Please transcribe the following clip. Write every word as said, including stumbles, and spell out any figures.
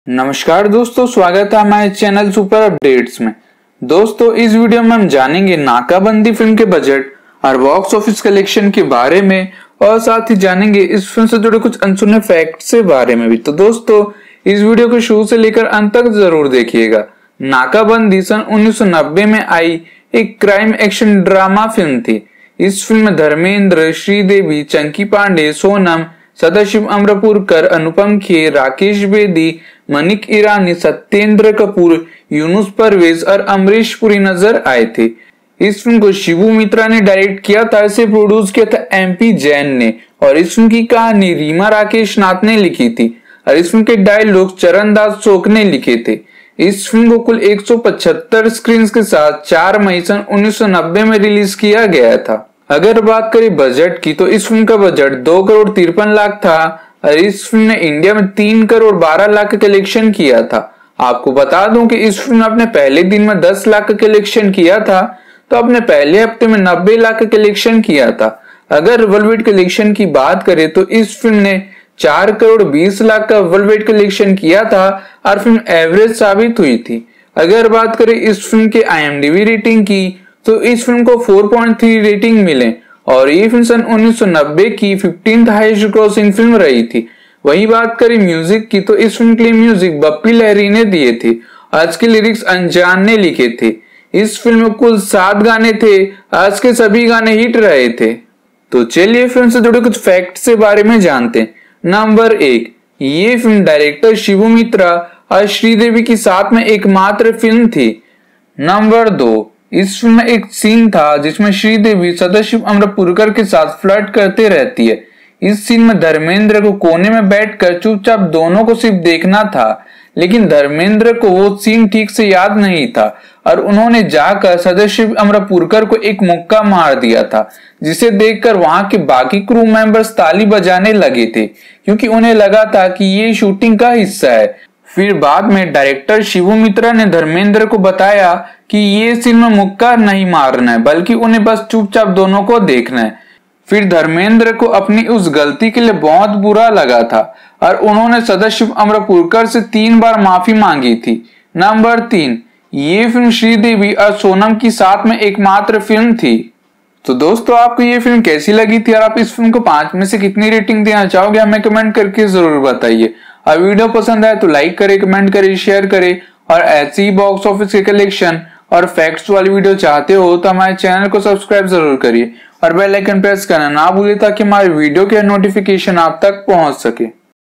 नमस्कार दोस्तों, स्वागत है हमारे चैनल सुपर अपडेट्स में। दोस्तों, इस वीडियो में हम जानेंगे नाकाबंदी फिल्म के बजट और बॉक्स ऑफिस कलेक्शन के बारे में और साथ ही जानेंगे इस फिल्म से जुड़े कुछ अनसुने फैक्ट्स के बारे में भी। तो दोस्तों, इस वीडियो को शुरू से लेकर अंत तक जरूर देखिएगा। नाकाबंदी सन उन्नीस सौ नब्बे में आई एक क्राइम एक्शन ड्रामा फिल्म थी। इस फिल्म में धर्मेंद्र, श्रीदेवी, चंकी पांडे, सोनम, सदाशिव अमरपुरकर, अनुपम खेर, राकेश बेदी, मनिक ईरानी, सत्येंद्र कपूर, यूनुस परवेज और अमरीश पुरी नजर आए थे। इस फिल्म को शिबू मित्रा ने डायरेक्ट किया था। इसे प्रोड्यूस किया था एमपी जैन ने और इस फिल्म की कहानी रीमा राकेश नाथ ने लिखी थी और इस फिल्म के डायलॉग चरण दास चोक ने लिखे थे। इस फिल्म को कुल एक सौ पचहत्तर स्क्रीन के साथ चार मई सन उन्नीस सौ नब्बे में रिलीज किया गया था। अगर बात करें बजट की, तो इस फिल्म का बजट दो करोड़ तिरपन लाख था और इस फिल्म ने इंडिया में तीन करोड़ बारह लाख का कलेक्शन किया था। आपको बता दूं कि इस फिल्म ने अपने पहले दिन में दस लाख का कलेक्शन किया था, तो अपने पहले हफ्ते में नब्बे लाख का कलेक्शन किया था। अगर वर्ल्ड वाइड कलेक्शन की बात करें तो इस फिल्म ने चार करोड़ बीस लाख का वर्ल्ड वाइड कलेक्शन किया था और फिल्म एवरेज साबित हुई थी। अगर बात करें इस फिल्म के आईएमडीबी रेटिंग की, तो इस फिल्म को चार पॉइंट तीन रेटिंग मिले और ये फिल्म सन उन्नीस सौ नब्बे की पंद्रहवीं हाईएस्ट ग्रॉसिंग फिल्म रही थी। वही बात करें म्यूजिक की, तो इस फिल्म के लिए म्यूजिक बप्पी लहरी ने दिए थे। आज के लिरिक्स अनजान ने लिखे थे। इस फिल्म में कुल सात गाने थे। आज के सभी गाने हिट रहे थे। तो चलिए फिल्म से जुड़े कुछ फैक्ट्स के बारे में जानते हैं। नंबर एक, ये फिल्म डायरेक्टर शिबू मित्रा और श्रीदेवी की साथ में एकमात्र फिल्म थी। नंबर दो, इस फिल्म में एक सीन था जिसमें श्रीदेवी सदाशिव अमरपुरकर के साथ फ्लर्ट करते रहती है। इस सीन में धर्मेंद्र को कोने में बैठकर चुपचाप दोनों को सिर्फ देखना था, लेकिन धर्मेंद्र को वो सीन ठीक से याद नहीं था और उन्होंने जाकर सदाशिव अमरपुरकर को एक मुक्का मार दिया था, जिसे देखकर वहां के बाकी क्रू मेंबर्स ताली बजाने लगे थे क्योंकि उन्हें लगा था कि ये शूटिंग का हिस्सा है। फिर बाद में डायरेक्टर शिबू मित्रा ने धर्मेंद्र को बताया कि ये सीन में मुक्का नहीं मारना है, बल्कि उन्हें बस चुपचाप दोनों को देखना है। फिर धर्मेंद्र को अपनी उस गलती के लिए बहुत बुरा लगा था और उन्होंने सदाशिव अमरपुरकर से तीन बार माफी मांगी थी। नंबर तीन, ये फिल्म श्रीदेवी और सोनम की साथ में एकमात्र फिल्म थी। तो दोस्तों, आपको ये फिल्म कैसी लगी थी और आप इस फिल्म को पांच में से कितनी रेटिंग देना चाहोगे, हमें कमेंट करके जरूर बताइए। और वीडियो पसंद आए तो लाइक करें, कमेंट करें, शेयर करें और ऐसी ही बॉक्स ऑफिस के कलेक्शन और फैक्ट्स वाली वीडियो चाहते हो तो हमारे चैनल को सब्सक्राइब जरूर करिए और बेल आइकन प्रेस करना ना भूलिए ताकि हमारे वीडियो के नोटिफिकेशन आप तक पहुंच सके।